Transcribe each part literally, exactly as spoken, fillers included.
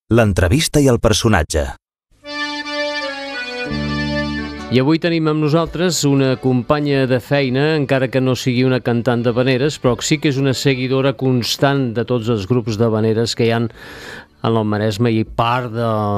l'entrevista i el personatge. I avui tenim amb nosaltres una companya de feina, encara que no sigui una cantant de habaneres, però sí que és una seguidora constant de tots els grups de habaneres que hi ha en el Maresme i part,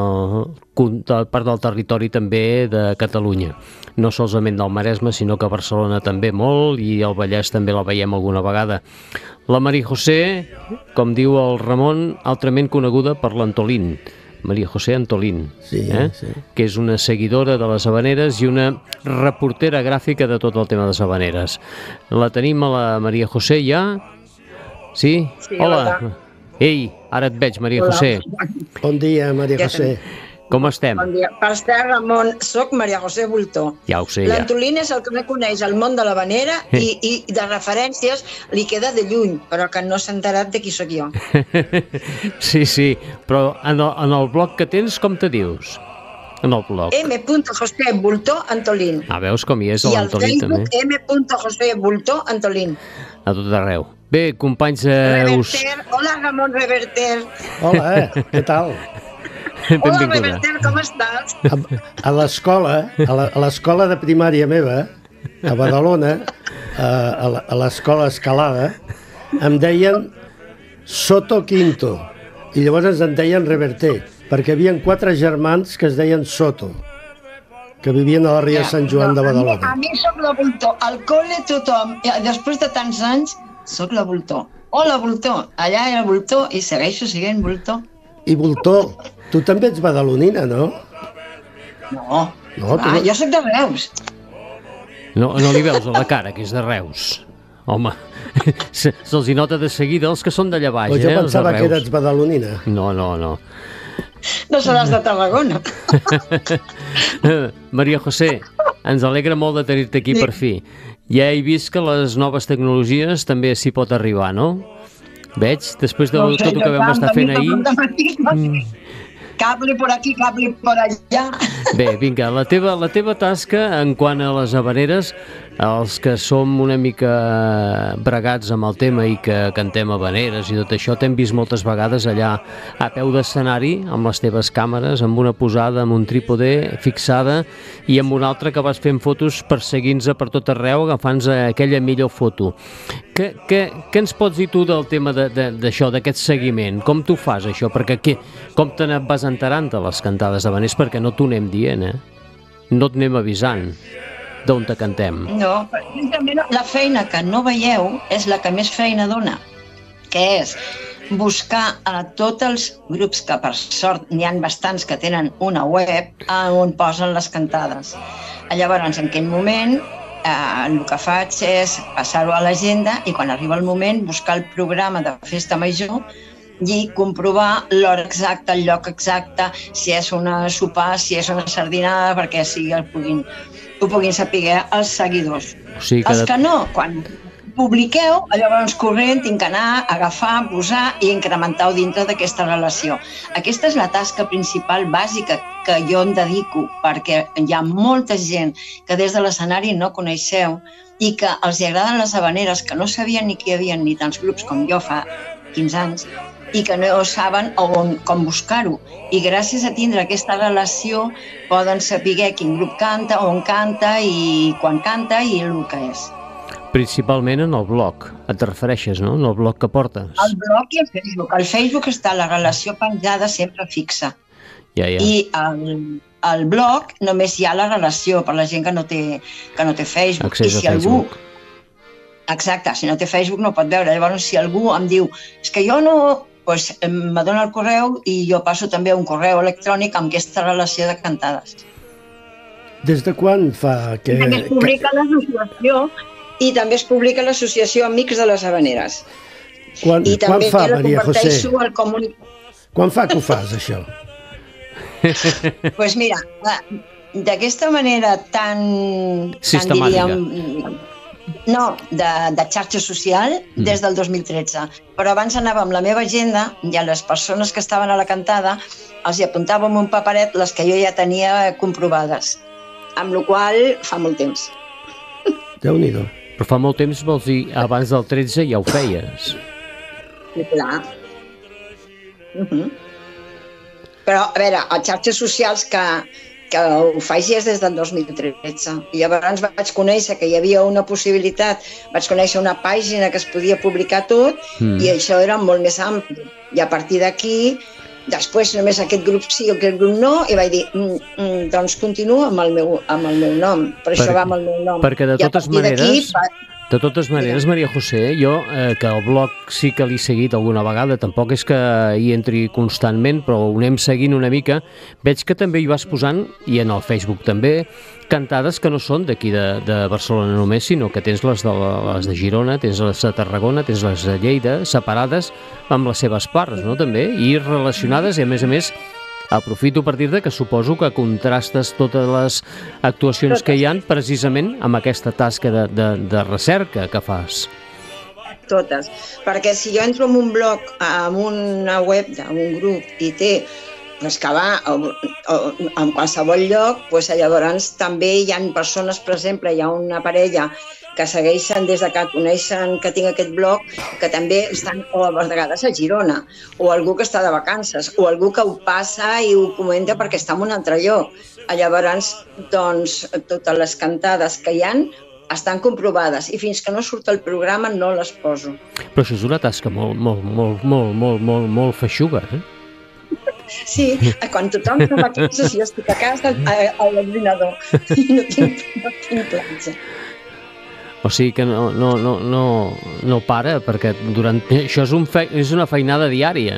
de, part del territori també de Catalunya. No solament del Maresme, sinó que a Barcelona també molt, i al Vallès també la veiem alguna vegada. La Maria José, com diu el Ramon, altrament coneguda per l'Antolín. Maria José Antolín, sí, eh? sí. Que és una seguidora de les habaneres i una reportera gràfica de tot el tema de les habaneres. La tenim a la Maria José ja? Sí? Sí, hola. hola. Ei, ara et veig, Maria Hola. José. Bon dia, Maria Ja José. Com estem? Bon dia. Per estar, Ramon, soc Maria José Bultó. Ja ho sé, ja. L'Antolín és el que me coneix al món de l'habanera i, i de referències li queda de lluny, però que no s'ha enterat de qui sóc jo. Sí, sí, però en el, en el blog que tens, com te dius? En el blog. M. José Bultó Antolín. Ah, veus com hi és I al l'Antolín també? Facebook M. José Bultó Antolín. A tot arreu. Bé, companys... Eh, us... Reverter, hola Ramon Reverter. Hola, eh? Què tal? Hola Benvinguda. Reverter, com estàs? A, a l'escola, a la- a l'escola de primària meva, a Badalona, a, a la- a l'escola Escalada, em deien Soto Quinto, i llavors em deien Reverter, perquè hi havia quatre germans que es deien Soto, que vivien a la Ria Sant Joan de A Badalona. mi, a mi soc la Bultó. Al col·le tothom, i després de tants anys, soc la Bultó. Hola Bultó, allà era Bultó i segueixo sent Bultó. I Voltó, tu també ets badalonina, no? No, No, tu ah, no- jo soc de Reus. No, no li veus a la cara, que és de Reus. Home, se- se'ls hi nota de seguida els que són d'allà baix, O jo eh, els de pensava que Reus. eres badalonina. No, no, no. No seràs de Tarragona. Maria José, ens alegra molt de tenir-te aquí Sí. per fi. Ja he vist que les noves tecnologies també s'hi pot arribar, no? Veig, després de No sé, tot el que jo vam tant, estar a mi fent no ahir... m'han demanat mai. Cable por aquí, cable por allá. Bé, vinga, la teva, la teva tasca en quant a les habaneres, els que som una mica bregats amb el tema i que cantem habaneres i tot això, t'hem vist moltes vegades allà a peu d'escenari amb les teves càmeres, amb una posada, amb un trípode fixada i amb una altra que vas fent fotos perseguint-se per tot arreu, agafant-se aquella millor foto. Què, què, què ens pots dir tu del tema de- de- d'això, d'aquest seguiment? Com tu fas això? Perquè què, com te n'et vas enterant de les cantades d'habaners? Perquè no t'ho anem dient, eh? No et anem avisant d'on te cantem. No, precisament la feina que no veieu és la que més feina dona, que és buscar a tots els grups, que per sort n'hi ha bastants que tenen una web on posen les cantades. Llavors, en aquell moment, eh, el que faig és passar-ho a l'agenda i quan arriba el moment buscar el programa de festa major i comprovar l'hora exacta, el lloc exacte, si és una sopar, si és una sardinada, perquè sigui el puguin, ho puguin saber els seguidors. O sigui Els de- que no, quan publiqueu, llavors corrent, tinc que anar, agafar, posar i incrementar-ho dintre d'aquesta relació. Aquesta és la tasca principal bàsica que jo em dedico, perquè hi ha molta gent que des de l'escenari no coneixeu i que els hi agraden les habaneres, que no sabien ni que hi havia ni tants grups com jo fa quinze anys, i que no saben on, com buscar-ho. I gràcies a tindre aquesta relació poden saber quin grup canta, on canta i quan canta i el que és. Principalment en el blog, et refereixes, no? En el blog que portes. El blog i el Facebook. Al Facebook està la relació penjada sempre fixa. Ja, ja. I al, al blog només hi ha la relació per la gent que no té, que no té Facebook. Accés I si a algú, Facebook. exacte, si no té Facebook no pot veure. Llavors, si algú em diu és que jo no... Doncs me dona el correu i jo passo també un correu electrònic amb aquesta relació de cantades. Des de quan fa que... També es publica l'associació i també es publica l'associació Amics de les Habaneres. Quan, I quan també fa, la Maria José? converteixo al comunic... Quan fa que ho fas, això? Pues mira, d'aquesta manera tan, tan Sistemàtica. diríem, no, de, de xarxa social des del dos mil tretze. Però abans anava amb la meva agenda i a les persones que estaven a la cantada els hi apuntava amb un paperet les que jo ja tenia comprovades, amb la qual cosa fa molt temps. Déu-n'hi-do. Però fa molt temps, vols dir, abans del tretze ja ho feies. I clar. Uh -huh. Però, a veure, a xarxes socials que, que ho faig ja des del dos mil tretze. I llavors vaig conèixer que hi havia una possibilitat, vaig conèixer una pàgina que es podia publicar tot mm. i això era molt més ampli. I a partir d'aquí, després només aquest grup sí o aquest grup no, i vaig dir, mm, mm, doncs continua amb el meu, amb el meu nom, per, per això va amb el meu nom. Perquè de totes maneres... De totes maneres, Maria José, jo, eh, que el blog sí que l'he seguit alguna vegada, tampoc és que hi entri constantment, però ho anem seguint una mica, veig que també hi vas posant, i en el Facebook també, cantades que no són d'aquí de, de Barcelona només, sinó que tens les de, les de Girona, tens les de Tarragona, tens les de Lleida, separades amb les seves parts, no?, també, i relacionades, i a més a més, aprofito a partir de que suposo que contrastes totes les actuacions que hi ha precisament amb aquesta tasca de, de, de recerca que fas. Totes, perquè si jo entro en un blog, en una web d'un grup i té pues, que va o, o, en qualsevol lloc, pues, llavors també hi ha persones, per exemple, hi ha una parella que segueixen des de que coneixen que tinc aquest blog, que també estan o a vegades a Girona, o algú que està de vacances, o algú que ho passa i ho comenta perquè està en un altre lloc. Llavors, doncs, totes les cantades que hi ha estan comprovades i fins que no surt el programa no les poso. Però això és una tasca molt, molt, molt, molt, molt, molt, molt feixuga, eh? Sí, quan tothom fa vacances jo estic a casa a l'ordinador i no tinc, no tinc platja. O sigui que no, no, no, no, no para, perquè durant... això és, un fe... és una feinada diària.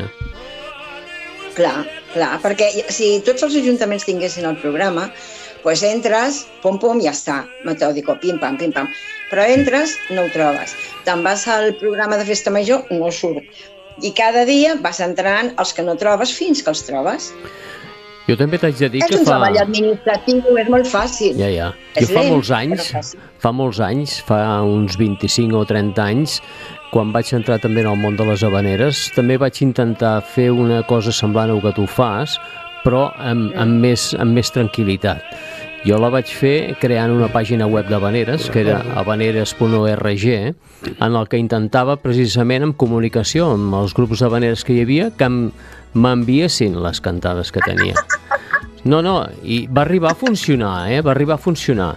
Clar, clar, perquè si tots els ajuntaments tinguessin el programa, doncs entres, pom, pom, ja està, metòdico, pim-pam, pim-pam. Però entres, no ho trobes. Te'n vas al programa de festa major, no surt. I cada dia vas entrant els que no trobes fins que els trobes. Jo també t'haig de dir que fa... És un treball administratiu, és molt fàcil. Ja, ja. Jo fa molts anys, fa molts anys, fa uns vint-i-cinc o trenta anys, quan vaig entrar també en el món de les havaneres, també vaig intentar fer una cosa semblant al que tu fas, però amb, amb, més, amb més tranquil·litat. Jo la vaig fer creant una pàgina web d'havaneres, que era havaneres punt org, en el que intentava precisament en comunicació amb els grups d'havaneres que hi havia, que m'enviessin les cantades que tenia. No, no, i va arribar a funcionar, eh? Va arribar a funcionar.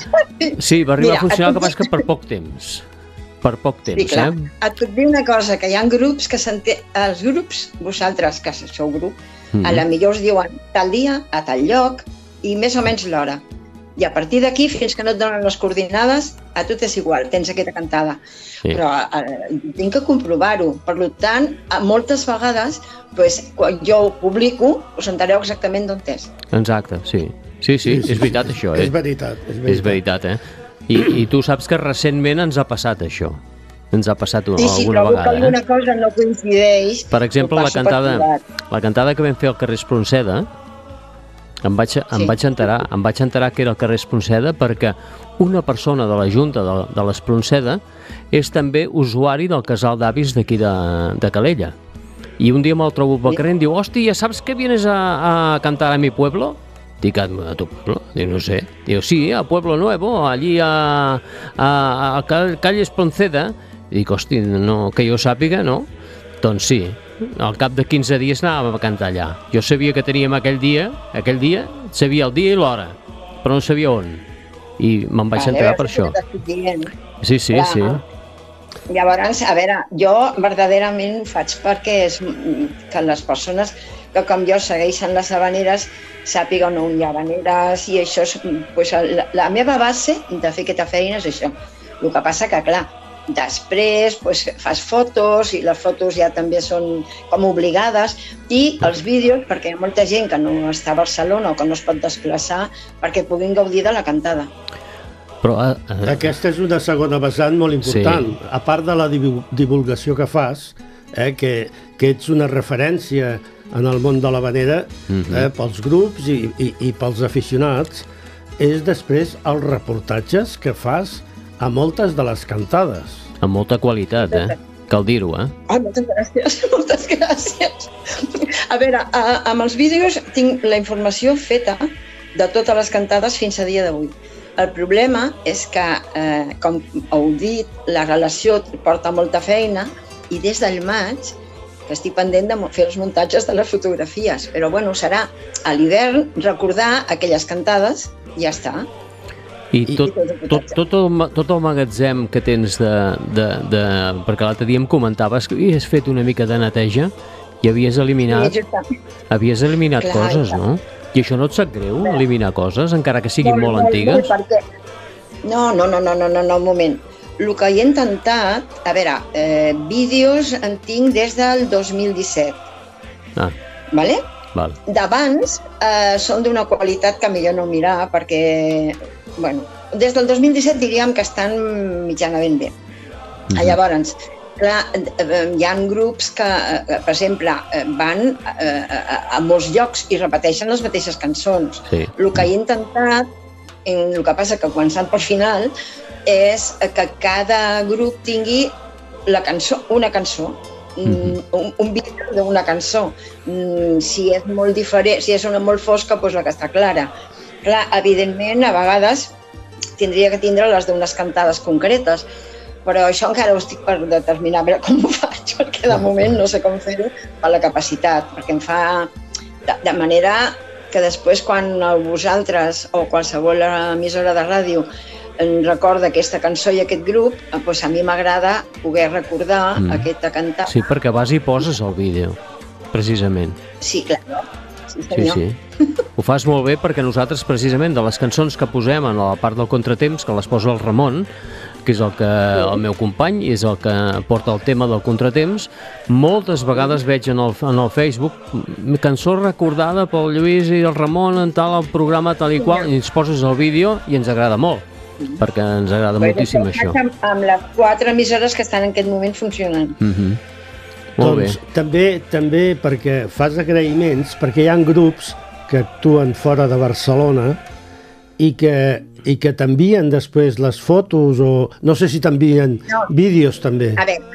Sí, va arribar Mira, a funcionar, que passa que per poc temps. Per poc temps, sí, clar. eh? Et puc dir una cosa, que hi ha grups que s'entén... Els grups, vosaltres que sou grup, mm. a la millor us diuen tal dia, a tal lloc, i més o menys l'hora. I a partir d'aquí, fins que no et donen les coordinades, a tu t'és igual, tens aquesta cantada. Sí. Però eh, tinc que comprovar-ho. Per tant, moltes vegades, pues, quan jo ho publico, us entereu exactament d'on és. Exacte, sí. Sí, sí, sí, sí és veritat, sí, això. És eh? veritat, és veritat. És veritat, eh? I, I tu saps que recentment ens ha passat això. Ens ha passat una, sí, sí, alguna vegada. Sí, sí, però alguna eh? cosa no coincideix. Per exemple, la cantada, la cantada que vam fer al carrer Espronceda, Em vaig, em, sí. vaig enterar, em vaig enterar que era el carrer Espronceda perquè una persona de la Junta de, de l'Espronceda és també usuari del casal d'avis d'aquí de, de Calella. I un dia me'l trobo pel carrer i em diu, hòstia, ¿sabes que vienes a, a cantar a mi pueblo? Dic, a tu pueblo? Diu, no sé. Diu, sí, a Pueblo Nuevo, allí a, a, a calle Espronceda. Dic, hòstia, no, que jo sàpiga, no? Doncs sí. Al cap de quinze dies anàvem a cantar allà. Jo sabia que teníem aquell dia, aquell dia, sabia el dia i l'hora, però no sabia on. I me'n vaig vale, enterar per això. Sí, sí, clar. sí. Llavors, a veure, jo verdaderament ho faig perquè és que les persones que com jo segueixen les havaneres sàpiguen on hi ha havaneres i això és, pues, la, la meva base de fer aquesta feina és això. El que passa que, clar, després pues, fas fotos i les fotos ja també són com obligades i els vídeos, perquè hi ha molta gent que no està a Barcelona o que no es pot desplaçar perquè puguin gaudir de la cantada. Però, uh, uh... Aquesta és una segona vessant molt important. Sí. A part de la divulgació que fas, eh, que, que ets una referència en el món de l'havanera uh-huh. eh, pels grups i, i, i pels aficionats, és després els reportatges que fas a moltes de les cantades. Amb molta qualitat, eh? Cal dir-ho, eh? Ah, moltes gràcies, moltes gràcies. A veure, a, amb els vídeos tinc la informació feta de totes les cantades fins a dia d'avui. El problema és que, eh, com heu dit, la relació porta molta feina i des del maig que estic pendent de fer els muntatges de les fotografies, però bueno, serà a l'hivern recordar aquelles cantades i ja està. I tot, tot, tot, el, tot el magatzem que tens de... de, de perquè l'altre dia em comentaves que havies fet una mica de neteja i havies eliminat, Sí, havies eliminat Clar, coses, clar. no? I això no et sap greu, eliminar coses, encara que siguin molt, molt, antigues? Molt, perquè... No, no, no, no, no, no, no, un moment. El que he intentat, a veure, eh, vídeos en tinc des del dos mil disset, Ah, ¿vale? val. D'abans eh, són d'una qualitat que millor no mirar perquè, bueno, des del dos mil disset diríem que estan mitjanament bé. Mhm. Llavors, clar, eh, hi ha grups que, eh, per exemple, eh, van eh, a, a molts llocs i repeteixen les mateixes cançons. Sí. El que he intentat, en, el que passa que començant pel final, és que cada grup tingui la cançó, una cançó, Mhm. un, un vídeo d'una cançó. Mm, Si és molt diferent, si és una molt fosca, doncs la que està clara. Clar, evidentment, a vegades tindria que tindre les d'unes cantades concretes, però això encara ho estic per determinar, a veure com ho faig, perquè de moment no sé com fer-ho per la capacitat, perquè em fa de, de manera que després quan vosaltres o qualsevol emissora de ràdio em recorda aquesta cançó i aquest grup, doncs a mi m'agrada poder recordar Mm. aquesta cantada. Sí, perquè vas i poses el vídeo, precisament. Sí, clar. Sí, Sí, senyor. sí. Ho fas molt bé perquè nosaltres, precisament, de les cançons que posem en la part del contratemps, que les posa el Ramon, que és el, que, el meu company, és el que porta el tema del contratemps, moltes vegades veig en el, en el Facebook cançó recordada pel Lluís i el Ramon en tal el programa tal i qual, i ens poses el vídeo i ens agrada molt, perquè ens agrada moltíssim això. Amb, amb les quatre emissores que estan en aquest moment funcionant. Mhm. Molt bé. Doncs també, també perquè fas agraïments, perquè hi ha grups que actuen fora de Barcelona i que, i que t'envien després les fotos o no sé si t'envien No. vídeos també. A veure,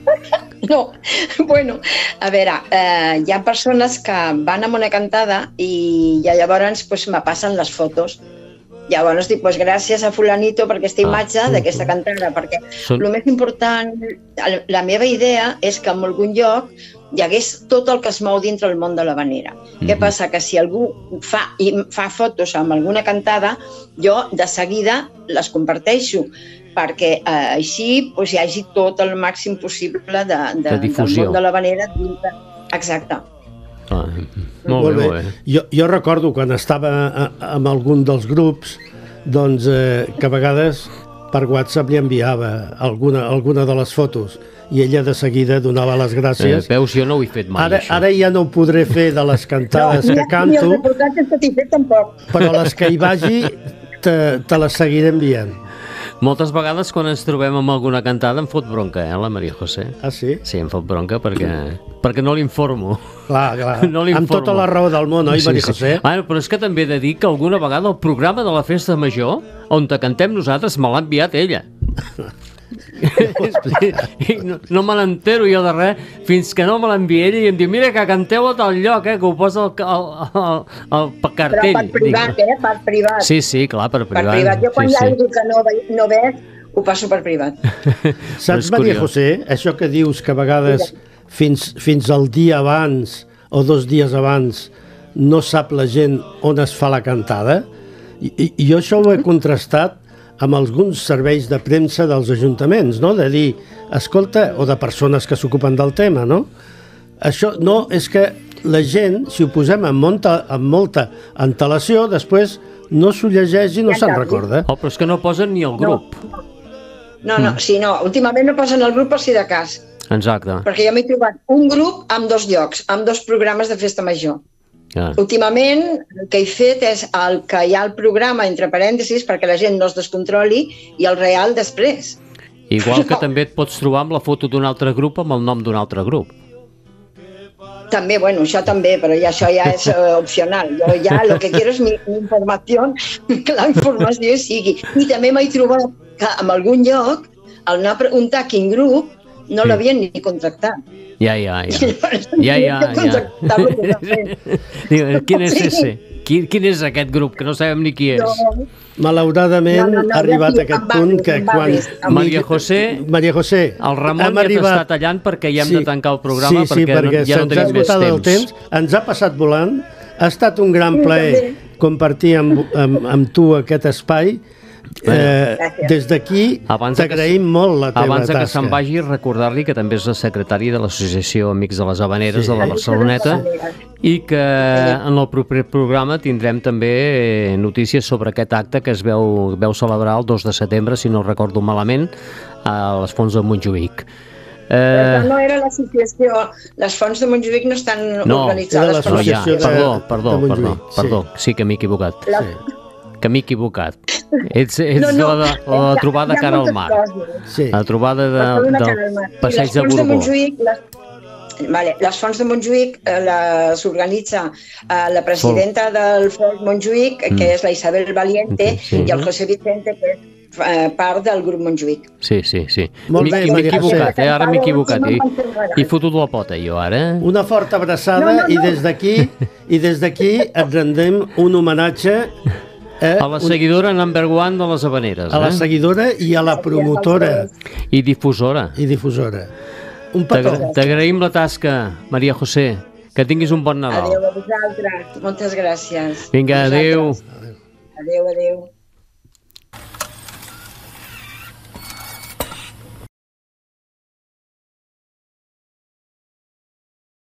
no, bueno, a veure, eh, hi ha persones que van amb una cantada i ja llavors pues, me passen les fotos. Llavors dic, pues, gràcies a fulanito per aquesta imatge Ah, d'aquesta cantada, perquè Són- el més important, la- la meva idea és que en algun lloc hi hagués tot el que es mou dintre el món de l'havanera. Què Mhm. passa? Que si algú fa, i fa fotos amb alguna cantada, jo de seguida les comparteixo, perquè eh, així pues, hi hagi tot el màxim possible de, de, De del difusió. món de l'havanera dintre. Exacte. Ah, molt bé, molt bé. Jo, jo recordo quan estava a, amb algun dels grups doncs, eh, que a vegades per WhatsApp li enviava alguna, alguna de les fotos i ella de seguida donava les Eh, gràcies. veus, jo no ho he fet mai, Ara, això. ara ja no ho podré fer de les cantades ni, que ni canto, els reportatges que t'he fet tampoc. però les que hi vagi te, te les seguiré enviant. Moltes vegades quan ens trobem amb alguna cantada em fot bronca, eh, la Maria José? Ah, sí? Sí, em fot bronca perquè, perquè no l'informo. Clar, clar. No amb l'informo. tota la raó del món, oi, Maria José? Ah, però és que també he de dir que alguna vegada el programa de la Festa Major, on te cantem nosaltres, me l'ha enviat ella. I no, no me n'entero jo de res fins que no me l'envia ella i em diu mira que canteu a tal lloc, eh, que ho posa al, al, al, al Però cartell. per privat, Dic, eh? Per privat. sí, sí, clar, per Per privat. privat. Jo quan sí, hi ha sí. algú que no, ve- no veig, ho passo per privat. Saps, és Maria curiós. José, això que dius que a vegades fins, fins al dia abans o dos dies abans no sap la gent on es fa la cantada? I, i, i jo això ho he contrastat amb alguns serveis de premsa dels ajuntaments, no? De dir, escolta, o de persones que s'ocupen del tema, no? Això no, és que la gent, si ho posem amb molta, amb molta antelació, després no s'ho llegeix i no Ja se'n està. recorda. Oh, però és que no posen ni el grup. No, no, sí, no. Últimament no posen el grup per si de cas, Exacte. perquè jo m'he trobat un grup amb dos llocs, amb dos programes de festa major. Ja. Últimament el que he fet és el que hi ha al programa, entre parèntesis, perquè la gent no es descontroli, i el real després. Igual que també et pots trobar amb la foto d'un altre grup amb el nom d'un altre grup. També, bueno, això també, però ja, això ja és uh, opcional. Jo ja el que quiero és mi, mi informació, que la informació sigui. I també m'he trobat que en algun lloc, al anar a preguntar quin grup, no Sí. l'havien ni contractat. Ja, ja, ja. Ja, ja, ja. Diu, quin és ese? Quin, quin és aquest grup? Que no sabem ni qui és. No, Malauradament No, no, no, ha arribat ja a aquest sí, punt amb que barris, quan... amb barris, amb Maria José, Maria José, el Ramon hem ja arribat- t'està tallant perquè ja hem de tancar el programa, sí, sí, perquè, perquè no, ja no se'ns ha tenim més esgotat el temps. temps. Ens ha passat volant. Ha estat un gran Sí, plaer també. compartir amb, amb, amb tu aquest espai. Eh, Gràcies. des d'aquí Abans de que t'agraïm molt la teva Abans de que tasca. se'n vagi, recordar-li que també és la secretària de l'Associació Amics de les Havaneres Sí. de la Barceloneta i que en el proper programa tindrem també notícies sobre aquest acte que es veu, veu celebrar el dos de setembre, si no recordo malament, a les Fonts de Montjuïc. Però Eh, no era l'associació. Les fonts de Montjuïc no estan no, organitzades era per no, ja, l'associació de- perdó, de perdó, perdó, Montjuïc, sí. perdó, sí que m'he equivocat. La... Que m'he equivocat. Ets, ets No, no, la, de, la de trobada hi ha cara al moltes mar. coses. Sí. La trobada de, Barcelona, cara al del mar. I passeig les de fonts de Borbó. Montjuïc, les, vale, les fonts de Montjuïc eh, les organitza eh, la presidenta del Fons Montjuïc, que Mm. és la Isabel Valiente, Sí. i el José Vicente, que és eh, part del grup Montjuïc. Sí, sí, sí. Molt M'he bé, m'he Maria equivocat, José. eh? Ara m'he equivocat. He, He he fotut la pota, jo, ara. eh? Una forta abraçada No, no, no. i des d'aquí i des d'aquí et rendem un homenatge eh, A la un- seguidora number one de les Havaneres, a la eh? seguidora i a la promotora I difusora. i difusora. Un petó. T'agra- T'agraïm la tasca, Maria José. Que tinguis un bon Nadal. Adéu a vosaltres. Moltes gràcies. Vinga, adéu. Vosaltres. Adéu, adéu.